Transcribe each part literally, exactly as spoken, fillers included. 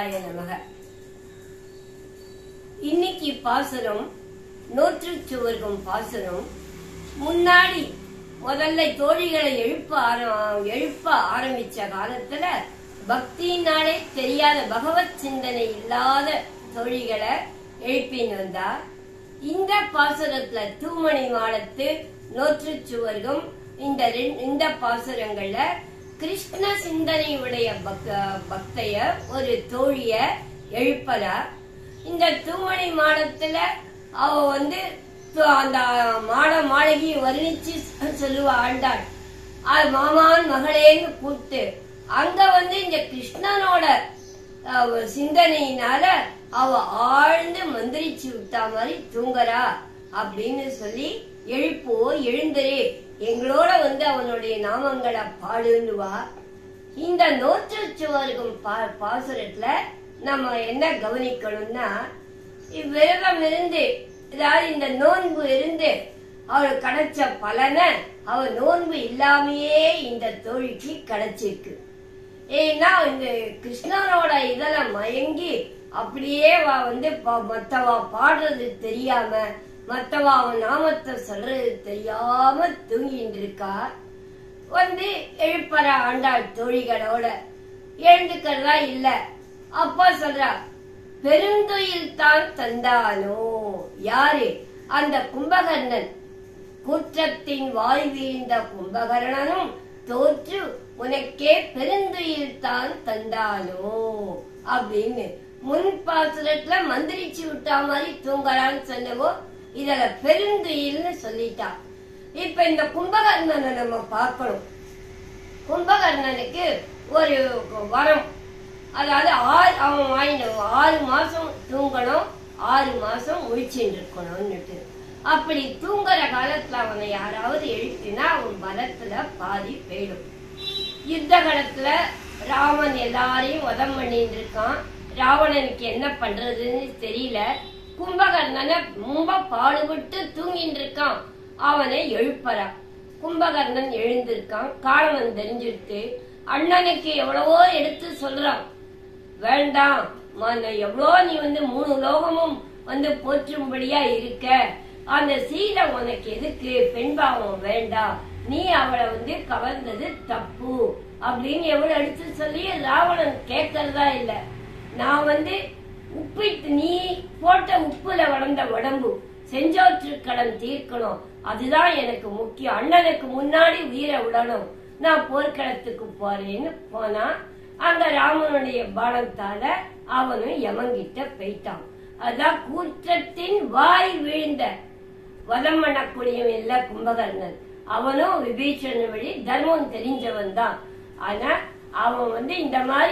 சிவாய நமக. இன்னைக்கு பாசுரம் நூற்று சுவர்க்கம் பாசுரம். முன்னாடி முதல்ல தோழிகளை எழுப்ப எழுப்ப ஆரம்பிச்ச காலத்துல பக்தினாலே தெரியாத பகவத் சிந்தனை இல்லாத தோழிகளை எழுப்பின்னு வந்தா. இந்த பாசுரத்துல தூமணி மாடத்து நூற்று சுவர்க்கம் இந்த இந்த பாசுரங்கள்ல கிருஷ்ண சிந்தனையுடைய பக்தைய ஒரு தோழிய எழுப்பதா. இந்த தூமணி மாடத்துல அவ வந்து அந்த மாட மாளிகையை வர்ணிச்சு சொல்லுவா ஆண்டாள். அது மாமான் மகளேன்னு கூப்பிட்டு அங்க வந்து இந்த கிருஷ்ணனோட சிந்தனையினால அவ ஆழ்ந்து மந்திரிச்சு விட்டா மாதிரி தூங்குறா அப்படின்னு சொல்லி எழுப்போ எழுந்தரே எங்களோட வந்து அவனுடைய நாமங்களை பாடுன்னுவா. இந்த நூற்று சுவர்க்கம் பாசுரத்துல நம்ம என்ன கவனிக்கணும்னா, இவ்விரதம் இருந்து அதாவது இந்த நோன்பு இருந்து அவள் கிடைச்ச பலனை அவள் நோன்பு இல்லாமையே இந்த தோழிக்கு கிடைச்சிருக்கு. ஏன்னா இந்த கிருஷ்ணனோட இதழ மயங்கி அப்படியே வா வந்து மத்தவா பாடுறது தெரியாம மத்தவா அவன் நாமத்தை சொல்றது தெரியாம தூங்கிட்டு இருக்கா. வந்து எழுப்பற ஆண்டாள் தோழிகளோட எழுந்துக்கிறதா இல்ல. அப்பா சொல்றா, பெருந்துயில் தான் தந்தானோ. யாரு? அந்த கும்பகர்ணன். குற்றத்தின் வாய் வீழ்ந்த கும்பகர்ணனும் தோற்று உனக்கே பெருந்துயில் தான் தந்தானோ அப்படின்னு முன் பாசுரத்துல மந்திரிச்சு விட்டா மாதிரி தூங்கலான்னு சொன்னவோ இதுல பெருந்துயில்னு சொல்லிட்டா. இப்ப இந்த கும்பகர்ணனை நம்ம பார்க்கணும். கும்பகர்ணனுக்கு ஒரு வரம், அதாவது ஆறு அவன் வாங்கினோம் ஆறு மாசம் தூங்கணும், ஆறு மாசம் முழிச்சுட்டு இருக்கணும்னுட்டு. அப்படி தூங்குற காலத்துல அவனை யாராவது எழுப்பினா அவன் பலத்துல பாதி போயிடும். யுத்த காலத்துல ராமன் எல்லாரையும் வதம் பண்ணிட்டு இருக்கான். ராவணனுக்கு என்ன பண்றதுன்னு தெரியல. கும்பகர்ணனை ரொம்ப பாடுபட்டு தூங்கிட்டு இருக்கான். அவனை எழுப்பறா. கும்பகர்ணன் எழுந்திருக்கான். காரணம் தெரிஞ்சுட்டு அண்ணனுக்கு எவ்வளவோ எடுத்து சொல்றான். வேண்டாம், எவ்வளோ நீ வந்து மூணு லோகமும் வந்து போற்றும்படியா இருக்க, அந்த சீதை உனக்கு எதுக்கு, பெண்பாவம் வேண்டாம், நீ அவளை வந்து கவர்ந்தது தப்பு அப்படின்னு எவ்வளவு எடுத்து சொல்லி ராவணன் கேட்கறதா இல்ல. நான் வந்து உப்பு நீ போட்ட உப்புல வளர்ந்த உடம்பு செஞ்சோற்று கடன் தீர்க்கணும், அதுதான் எனக்கு முக்கியம், அண்ணனுக்கு முன்னாடி உயிரை விடணும், நான் போர்க்களத்துக்கு போறேன்னு போனா அங்க ராமனுடைய பாலத்தால அவனும் யமங்கிட்ட போயிட்டான். அதான் கூற்றத்தின் வாய் வீழ்ந்த வதம் பண்ணக்கூடியவன் இல்ல கும்பகர்ணன். அவனும் விபீஷண வழி தர்மம் தெரிஞ்சவன் தான். ஆனா அவன் வந்து இந்த மாதிரி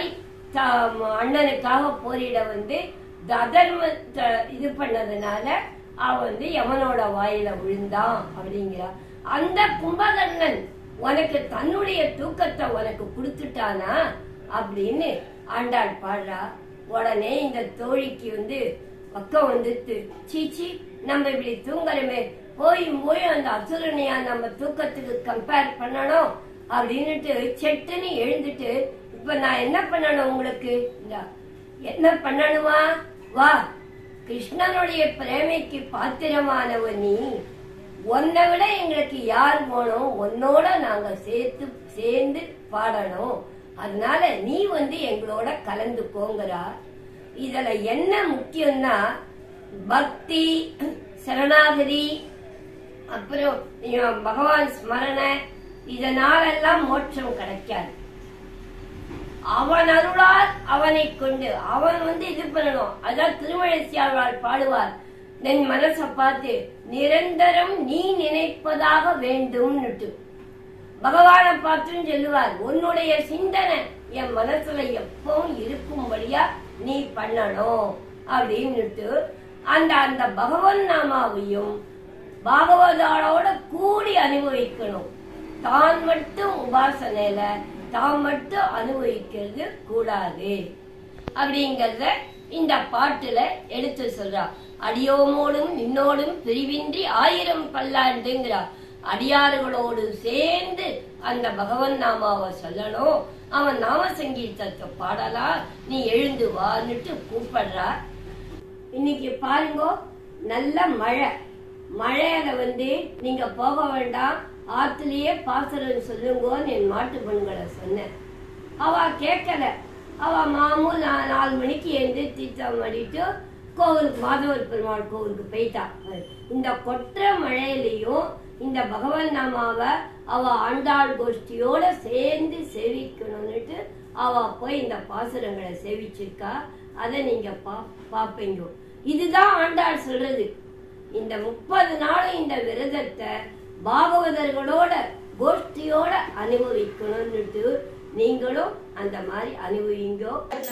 அண்ணனுக்காக போரிட வந்து அதர்மத்தை இது பண்ணதுனால அவன் வந்து யமனோட வாயில விழுந்தான் அப்படிங்கிறான். அந்த கும்பகர்ணன் உனக்கு தன்னுடைய தூக்கத்தை உனக்கு கொடுத்துட்டானா அப்படின்னு ஆண்டாள் பாடுறா. உடனே இந்த தோழிக்கு வந்து பக்கம் வந்துட்டு, சீச்சி நம்ம இப்படி தூங்குறமே, போய் போய் அந்த அசுரனையா நம்ம தூக்கத்துக்கு கம்பேர் பண்ணணும் அப்படின்னுட்டு செட்டுன்னு எழுந்துட்டு, இப்ப நான் என்ன பண்ணணும் உங்களுக்கு, என்ன பண்ணணுமா, வா, கிருஷ்ணனுடைய பிரேமைக்கு பாத்திரமானவன் நீ, உன்னை விட எங்களுக்கு யார் போனோம், உன்னோட நாங்க சேர்த்து சேர்ந்து பாடணும், அதனால நீ வந்து எங்களோட கலந்துக்கோங்கிறா. இதுல என்ன முக்கியம்னா பக்தி, சரணாகதி, அப்புறம் பகவான் ஸ்மரண, இதனாலெல்லாம் மோட்சம் கிடைக்காது. அவன் அருளால் அவனை கொண்டு அவன் வந்து இது பண்ணணும். அதான் திருமழிசையாழ்வார் பாடுவார், என் மனசை பார்த்து நிரந்தரம் நீ நினைப்பதாக வேண்டும்னுட்டு. பகவானை பார்த்துன்னு சொல்லுவார், உன்னுடைய சிந்தனை என் மனசுல எப்பவும் இருக்கும்படியா நீ பண்ணணும் அப்படின்னுட்டு அந்த அந்த பகவன் நாமாவையும் பாகவதாளோட கூடி அனுபவிக்கணும். தான் மட்டும் உபாசனையில தான் மட்டும் அனுபவிக்கிறது கூடாது அப்படிங்கறத இந்த பாட்டுல எடுத்து சொல்றா. அடியோமோடும் நின்னோடும் பிரிவின்றி ஆயிரம் பல்லாண்டுங்கிறா. அடியாறுகளோடு சேர்ந்து அந்த பகவன் நாமாவை சொல்லணும். அவன் நாம சங்கீதத்தை பாடலா, நீ எழுந்து வான்னுட்டு கூப்பிடுறா. இன்னைக்கு பாருங்க, நல்ல மழை. மழையில வந்து நீங்க போக வேண்டாம், ஆத்துலயே பாசரம் சொல்லுங்கன்னு என் மாட்டு பெண்களை சொன்னேன். அவ கேட்கல. அவ மாமூல் நாலு மணிக்கு எழுந்து தீர்த்தம் அடிட்டு கோவிலுக்கு, மாதவர் பெருமாள் கோவிலுக்கு போயிட்டா. இந்த கொற்ற மழையிலையும் இந்த பகவன் நாமாவை அவ ஆண்டாள் கோஷ்டியோட சேர்ந்து சேவிக்கணும்னுட்டு அவ போய் இந்த பாசுரங்களை சேவிச்சிருக்கா. அதை நீங்க பா பாப்பீங்க. இதுதான் ஆண்டாள் சொல்றது. இந்த முப்பது நாள் இந்த விரதத்தை பாகவதர்களோட கோஷ்டியோட அனுபவிக்கணும்னுட்டு நீங்களும் அந்த மாதிரி அனுபவிங்கோ.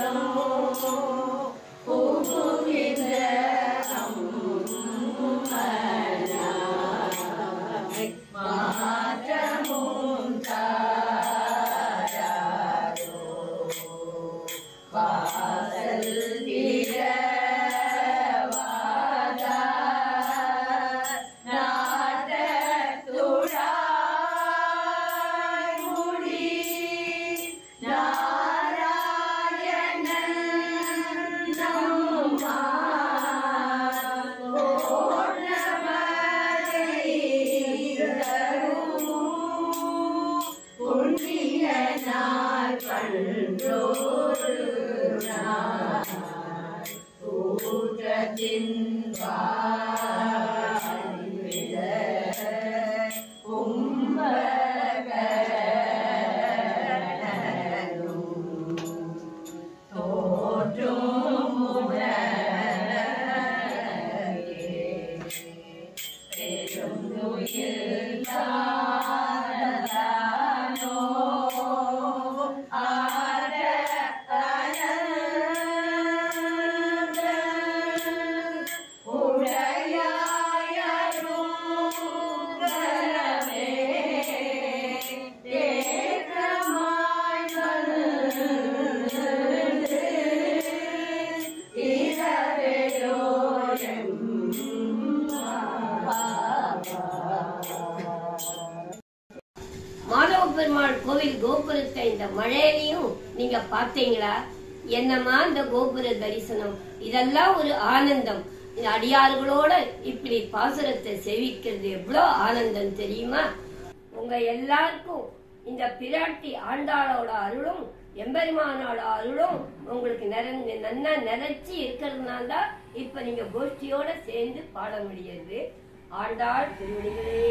மாதவ பெருமாள் கோவில் கோபுரத்தை இந்த மழையிலையும் நீங்க பாத்தீங்களா? என்னமா இந்த கோபுர தரிசனம், இதெல்லாம் ஒரு ஆனந்தம். அடியார்களோட இப்படி பாசுரத்தை சேவிக்கிறது எவ்வளவு ஆனந்தம் தெரியுமா? உங்க எல்லாருக்கும் இந்த பிராட்டி ஆண்டாளோட அருளும் எம்பெருமானோட அருளும் உங்களுக்கு நிறைஞ்ச நன்னா நிறைச்சி இருக்கிறதுனால தான் இப்ப நீங்க கோஷ்டியோட சேர்ந்து பாட முடியாது. ஆண்டாள் திருவடிகளே